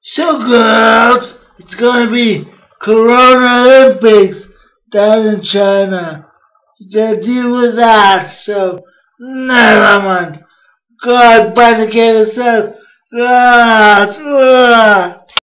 So girls, it's gonna be coronalympics down in China. You gotta deal with that, so never mind. God, by the yourself.